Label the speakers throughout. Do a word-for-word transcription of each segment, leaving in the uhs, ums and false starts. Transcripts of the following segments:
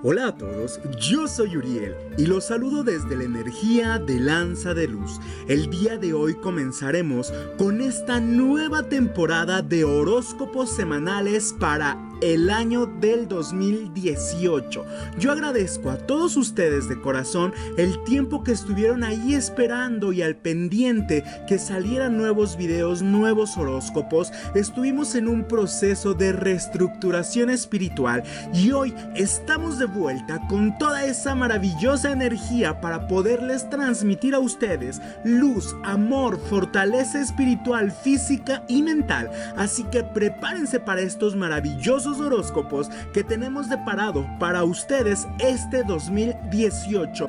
Speaker 1: Hola a todos, yo soy Uriel y los saludo desde la energía de Lanza de Luz. El día de hoy comenzaremos con esta nueva temporada de horóscopos semanales para el año del dos mil dieciocho. Yo agradezco a todos ustedes de corazón el tiempo que estuvieron ahí esperando y al pendiente que salieran nuevos videos, nuevos horóscopos. Estuvimos en un proceso de reestructuración espiritual y hoy estamos de vuelta con toda esa maravillosa energía para poderles transmitir a ustedes luz, amor, fortaleza espiritual, física y mental. Así que prepárense para estos maravillosos horóscopos que tenemos deparado para ustedes este dos mil dieciocho.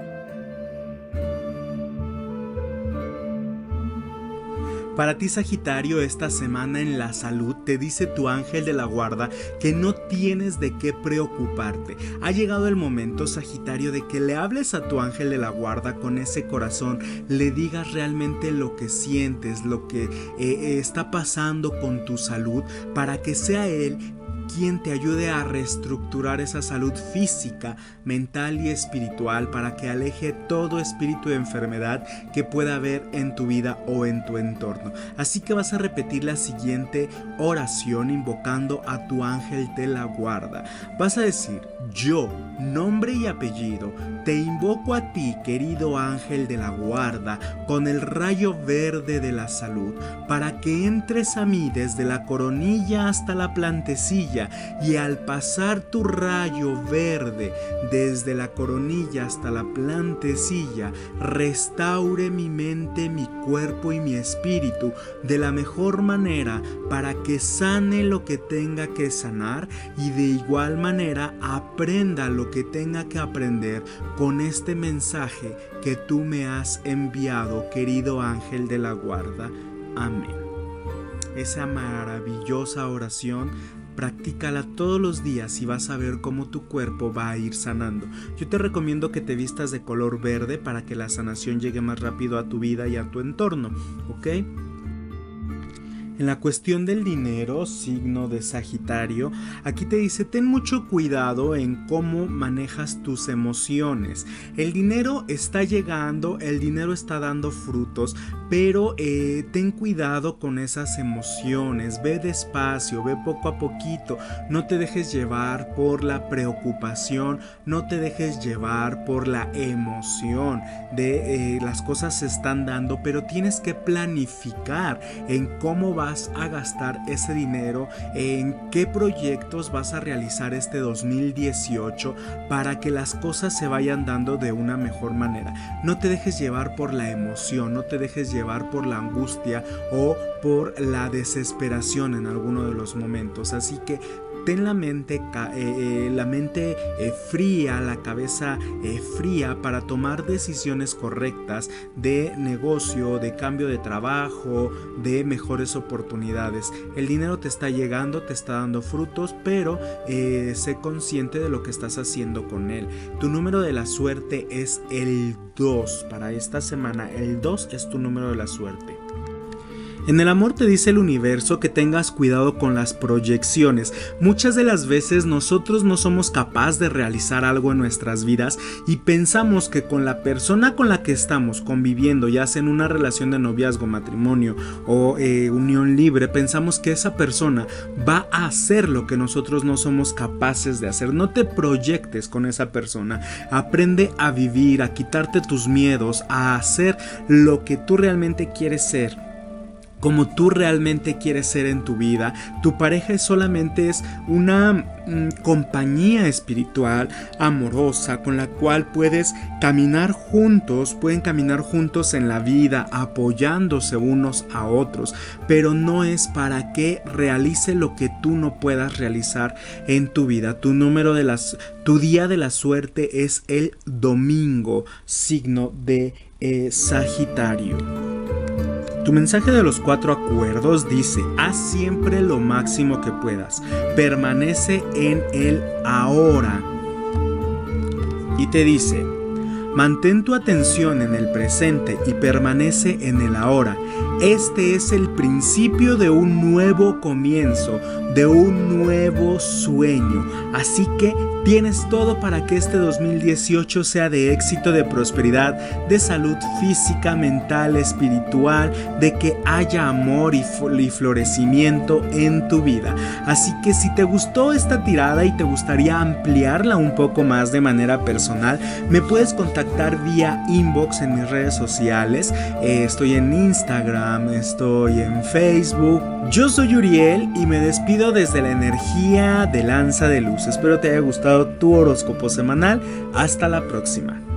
Speaker 1: Para ti, Sagitario, esta semana en la salud te dice tu ángel de la guarda que no tienes de qué preocuparte. Ha llegado el momento, Sagitario, de que le hables a tu ángel de la guarda con ese corazón, le digas realmente lo que sientes, lo que eh, está pasando con tu salud, para que sea él quien te ayude a reestructurar esa salud física, mental y espiritual, para que aleje todo espíritu de enfermedad que pueda haber en tu vida o en tu entorno. Así que vas a repetir la siguiente oración invocando a tu ángel de la guarda. Vas a decir: yo, nombre y apellido, te invoco a ti, querido ángel de la guarda, con el rayo verde de la salud, para que entres a mí desde la coronilla hasta la plantecilla, y al pasar tu rayo verde desde la coronilla hasta la plantecilla, restaure mi mente, mi cuerpo y mi espíritu de la mejor manera, para que sane lo que tenga que sanar y de igual manera aprenda lo que tenga que aprender con este mensaje que tú me has enviado, querido ángel de la guarda. Amén. Esa maravillosa oración, practícala todos los días y vas a ver cómo tu cuerpo va a ir sanando. Yo te recomiendo que te vistas de color verde para que la sanación llegue más rápido a tu vida y a tu entorno, ¿ok? En la cuestión del dinero, signo de Sagitario, aquí te dice: ten mucho cuidado en cómo manejas tus emociones. El dinero está llegando, el dinero está dando frutos, pero eh, ten cuidado con esas emociones. Ve despacio, ve poco a poquito. No te dejes llevar por la preocupación, no te dejes llevar por la emoción de eh, las cosas se están dando, pero tienes que planificar en cómo vas a gastar ese dinero, en qué proyectos vas a realizar este dos mil dieciocho para que las cosas se vayan dando de una mejor manera. No te dejes llevar por la emoción, no te dejes llevar por la angustia o por la desesperación en alguno de los momentos. Así que ten la mente, eh, la mente eh, fría, la cabeza eh, fría para tomar decisiones correctas de negocio, de cambio de trabajo, de mejores oportunidades. El dinero te está llegando, te está dando frutos, pero eh, sé consciente de lo que estás haciendo con él. Tu número de la suerte es el dos para esta semana. El dos es tu número de la suerte. En el amor te dice el universo que tengas cuidado con las proyecciones. Muchas de las veces nosotros no somos capaces de realizar algo en nuestras vidas y pensamos que con la persona con la que estamos conviviendo, ya sea en una relación de noviazgo, matrimonio o eh, unión libre, pensamos que esa persona va a hacer lo que nosotros no somos capaces de hacer. No te proyectes con esa persona. Aprende a vivir, a quitarte tus miedos, a hacer lo que tú realmente quieres ser, como tú realmente quieres ser en tu vida. Tu pareja solamente es una mm, compañía espiritual, amorosa, con la cual puedes caminar juntos, pueden caminar juntos en la vida, apoyándose unos a otros, pero no es para que realice lo que tú no puedas realizar en tu vida. Tu número de las, tu día de la suerte es el domingo, signo de eh, Sagitario. Tu mensaje de los cuatro acuerdos dice: haz siempre lo máximo que puedas, permanece en el ahora. Y te dice: mantén tu atención en el presente y permanece en el ahora. Este es el principio de un nuevo comienzo, de un nuevo sueño. Así que tienes todo para que este dos mil dieciocho sea de éxito, de prosperidad, de salud física, mental, espiritual, de que haya amor y, y florecimiento en tu vida. Así que si te gustó esta tirada y te gustaría ampliarla un poco más de manera personal, me puedes contactar vía inbox en mis redes sociales. Eh, estoy en Instagram, estoy en Facebook. Yo soy Uriel y me despido desde la energía de Lanza de Luz. Espero te haya gustado tu horóscopo semanal. Hasta la próxima.